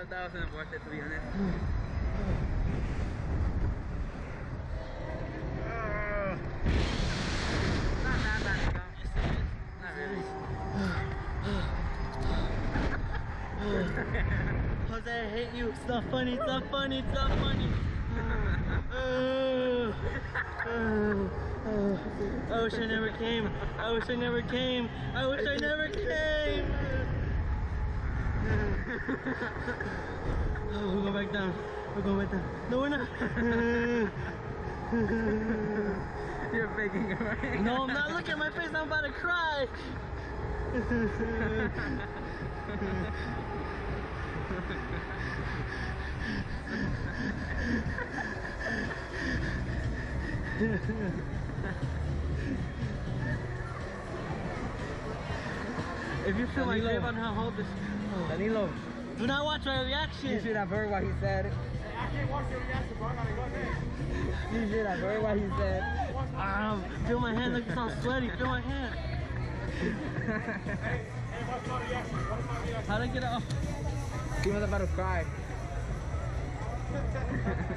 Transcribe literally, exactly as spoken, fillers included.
thought that wasn't worth it, to be honest. Not that bad, though. Not really. Jose, I hate you. It's not funny. It's not funny. It's not funny. I wish I never came. I wish I never came. I wish I never came. Oh, we'll go back down. We're going back down. No, we're not. You're faking it, right? No, I'm not. Look at my face. I'm about to cry. If you feel my grip on how hold this, oh. Danilo, do not watch my reaction. you should have heard what he said. I can't watch your reaction, bro. I gotta go next. You should have heard what he said. Um, feel my hand. Look, it's all sweaty. Feel my hand. Hey, hey, what's my reaction? What's my reaction? How do I get it off? He was about to cry.